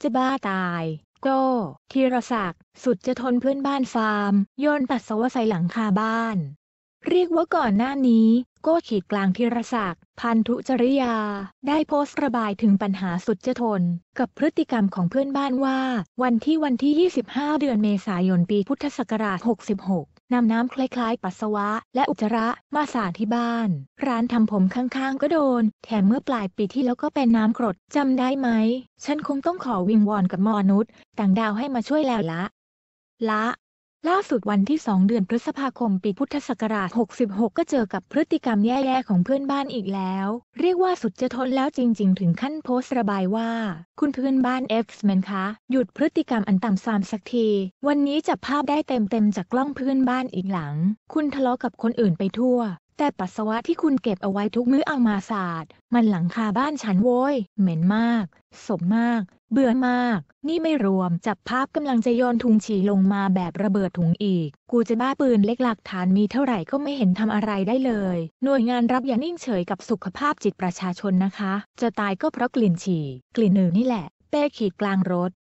จะบ้าตายโก้ธีรศักดิ์สุดจะทนเพื่อนบ้านฟาร์มโยนปัสสาวะใส่หลังคาบ้านเรียกว่าก่อนหน้านี้โก้ขีดกลางธีรศักดิ์พันธุจริยาได้โพสต์ระบายถึงปัญหาสุดจะทนกับพฤติกรรมของเพื่อนบ้านว่าวันที่ 25 เดือนเมษายนปีพุทธศักราช 66นำน้ำคล้ายๆปัสสาวะและอุจจาระมาสาดที่บ้านร้านทำผมข้างๆก็โดนแถมเมื่อปลายปีที่แล้วก็เป็นน้ำกรดจำได้ไหมฉันคงต้องขอวิงวอนกับมนุษย์ต่างดาวให้มาช่วยแล้วละล่าสุดวันที่ 2 เดือนพฤษภาคมปีพุทธศักราช 66ก็เจอกับพฤติกรรมแย่ๆของเพื่อนบ้านอีกแล้วเรียกว่าสุดจะทนแล้วจริงๆถึงขั้นโพสต์ระบายว่าคุณเพื่อนบ้าน X-Men คะหยุดพฤติกรรมอันต่ำทรามสักทีวันนี้จับภาพได้เต็มๆจากกล้องเพื่อนบ้านอีกหลังคุณทะเลาะกับคนอื่นไปทั่วแต่ปัสสาวะที่คุณเก็บเอาไว้ทุกมื้อเอามาสาดมันหลังคาบ้านฉันโว้ยเหม็นมากสมมากเบื่อมากนี่ไม่รวมจับภาพกำลังจะโยนถุงฉี่ลงมาแบบระเบิดถุงอีกกูจะบ้าปืนเล็กหลักฐานมีเท่าไหร่ก็ไม่เห็นทำอะไรได้เลยหน่วยงานรับอย่านิ่งเฉยกับสุขภาพจิตประชาชนนะคะจะตายก็เพราะกลิ่นฉี่กลิ่นนี่แหละเป้ขีดกลางรถ